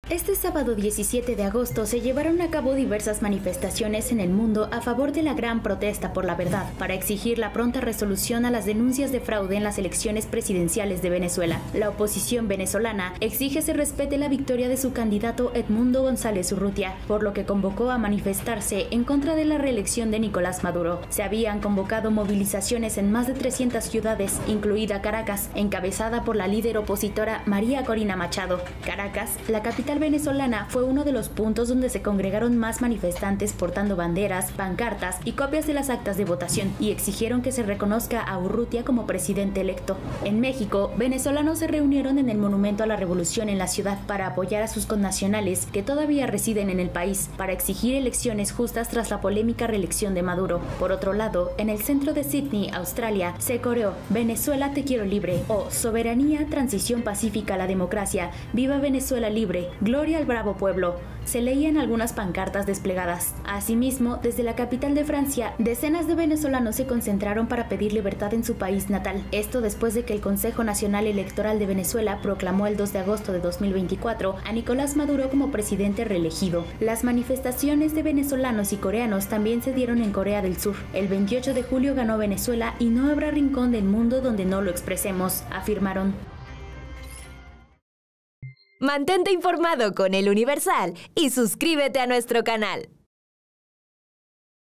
Este sábado 17 de agosto se llevaron a cabo diversas manifestaciones en el mundo a favor de la gran protesta por la verdad, para exigir la pronta resolución a las denuncias de fraude en las elecciones presidenciales de Venezuela. La oposición venezolana exige se respete la victoria de su candidato Edmundo González Urrutia, por lo que convocó a manifestarse en contra de la reelección de Nicolás Maduro. Se habían convocado movilizaciones en más de 300 ciudades, incluida Caracas, encabezada por la líder opositora María Corina Machado. Caracas, la capital venezolana, fue uno de los puntos donde se congregaron más manifestantes portando banderas, pancartas y copias de las actas de votación, y exigieron que se reconozca a Urrutia como presidente electo. En México, venezolanos se reunieron en el Monumento a la Revolución en la ciudad para apoyar a sus connacionales que todavía residen en el país, para exigir elecciones justas tras la polémica reelección de Maduro. Por otro lado, en el centro de Sydney, Australia, se coreó "Venezuela te quiero libre" o "Soberanía, transición pacífica a la democracia, viva Venezuela libre, gloria al bravo pueblo", se leían algunas pancartas desplegadas. Asimismo, desde la capital de Francia, decenas de venezolanos se concentraron para pedir libertad en su país natal. Esto después de que el Consejo Nacional Electoral de Venezuela proclamó el 2 de agosto de 2024 a Nicolás Maduro como presidente reelegido. Las manifestaciones de venezolanos y coreanos también se dieron en Corea del Sur. El 28 de julio ganó Venezuela y no habrá rincón del mundo donde no lo expresemos, afirmaron. Mantente informado con El Universal y suscríbete a nuestro canal.